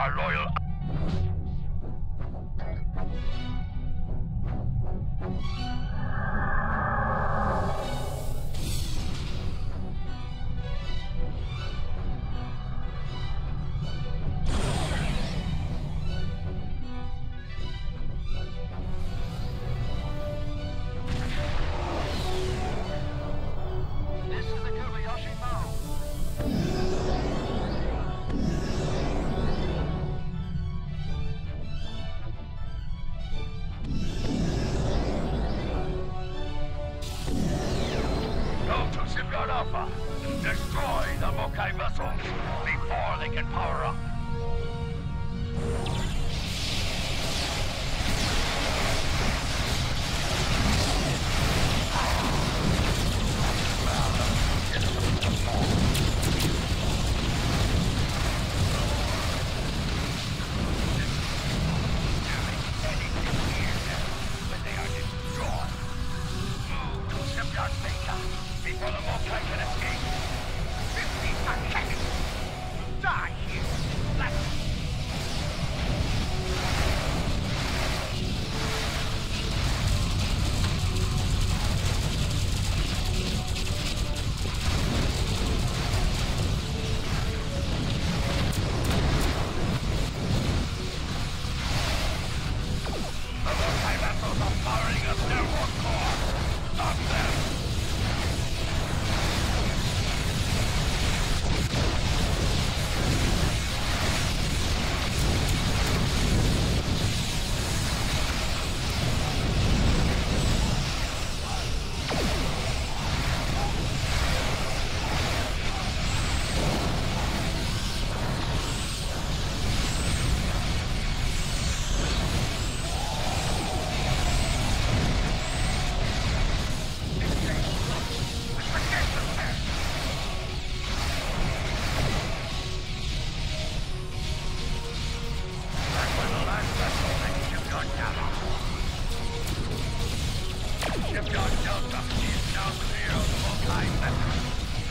our loyal... Destroy the Mokai vessels before they can power up. When they are destroyed, move to Shipyard Beta before the Mokai can escape. 50 seconds! Die here! Let's... The Mokai vessels are powering up their warp core! Stop them! Shipyard Delta is now clear of the Mokai vessel.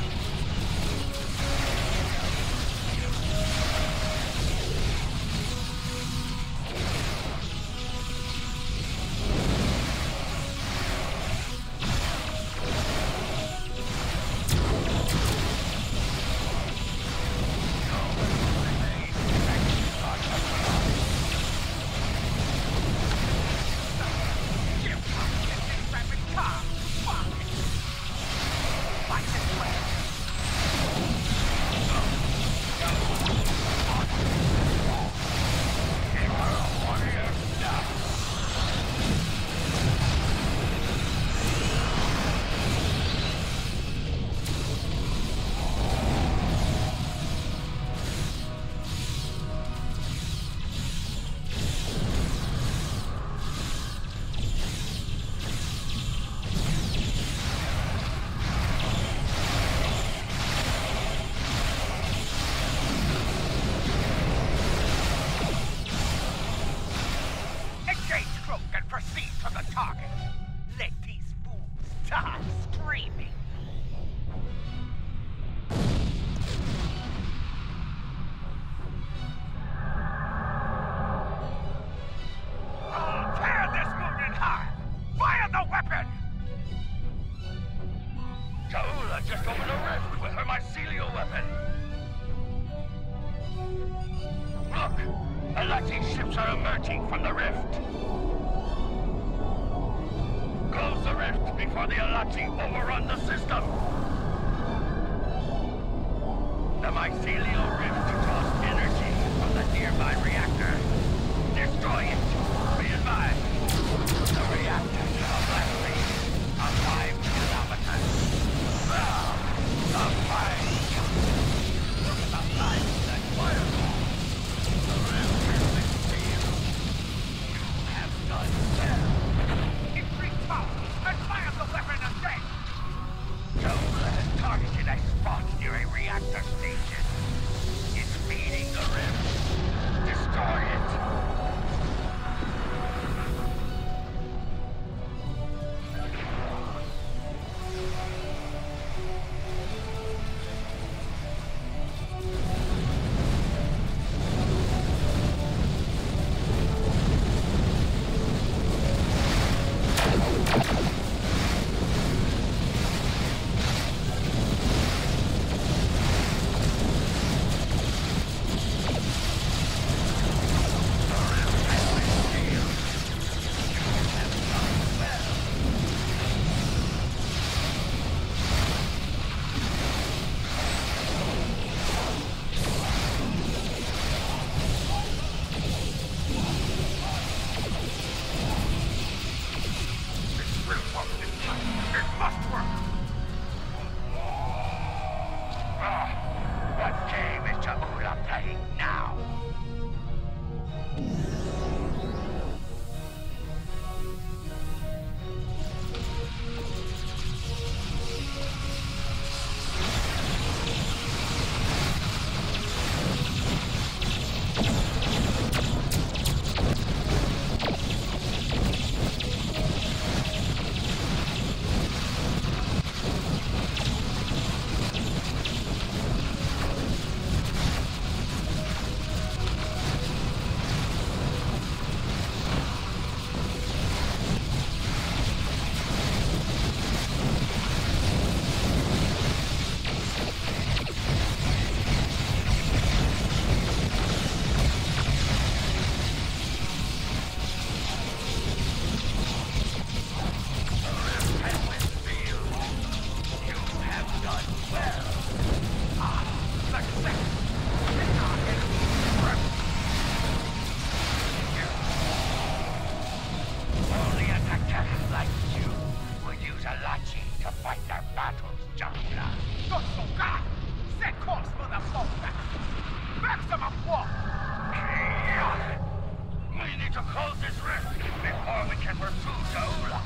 Just opened a rift with her mycelial weapon. Look! Alati ships are emerging from the rift. Close the rift before the Alati overrun the system. The mycelial rift draws energy from the nearby reactor. Destroy it. Be advised. The reactor to the black phase of 5 kilometers. The fight! Look at the size of that fireball! The rift has been sealed! You have done well! Increase power and fire the weapon again! Jola has targeted a spot near a reactor station. It's feeding the rift. Destroy it! use Alachi to fight their battles, Jungler. Dosoka! Set course for the fallback! Maximum warp! We need to close this rift before we can pursue Zola.